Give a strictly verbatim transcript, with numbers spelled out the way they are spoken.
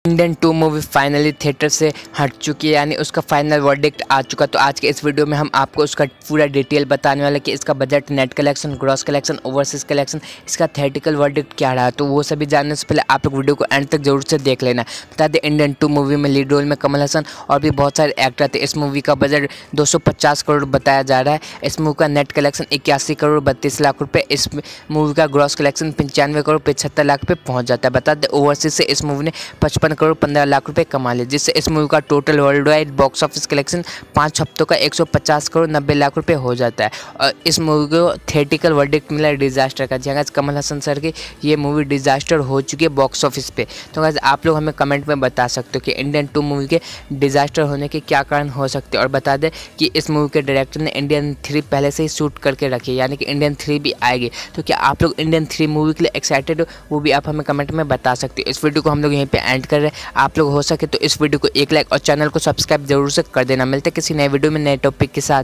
Indian two movie finally theatre से हट चुकी है, यानी उसका फाइनल वर्डिक्ट आ चुका। तो आज के इस वीडियो में हम आपको उसका पूरा डिटेल बताने वाले कि इसका budget, net collection, gross collection, overseas collection, इसका थिएटिकल वर्डिक्ट क्या रहा। तो वो सभी जानने से पहले आप लोग वीडियो को एंड तक जरूर से देख लेना। बता दें, इंडियन टू मूवी में लीड रोल में कमल हसन और भी बहुत सारे एक्टर थे। इस मूवी का बजट दो सौ पचास करोड़ बताया जा रहा है। इस मूवी का नेट कलेक्शन इक्यासी करोड़ बत्तीस लाख रुपये। इस मूवी का ग्रॉस कलेक्शन पंचानवे करोड़ पचहत्तर लाख रुपये पहुँच जाता है। बता दें, ओवरसीज से इस मूवी ने पचपन करोड़ पंद्रह लाख रुपए कमा लिए, जिससे इस मूवी का total world wide box office collection पाँच हफ्तों का एक सौ पचास करोड़ नब्बे लाख रुपए हो जाता है। और इस मूवी को थिएटिकल वर्डिक्ट मिला डिजास्टर का। जहाँ कमल हसन सर की ये मूवी डिजास्टर हो चुकी है बॉक्स ऑफिस पे। तो गाइस आप लोग हमें कमेंट में बता सकते हो कि इंडियन टू मूवी के डिजास्टर होने के क्या कारण हो सकते हैं। और बता दें कि इस मूवी के डायरेक्टर ने इंडियन थ्री पहले से ही शूट करके रखी है, यानी कि इंडियन थ्री भी आएगी। तो क्या आप लोग इंडियन थ्री मूवी के लिए एक्साइटेड हो, वो भी आप हमें कमेंट में बता सकते हो। इस वीडियो को हम लोग यहीं पे एंड कर रहे हैं। आप लोग हो सके तो इस वीडियो को एक लाइक और चैनल को सब्सक्राइब जरूर से कर देना। मिलते किसी नए वीडियो में नए टॉपिक के साथ।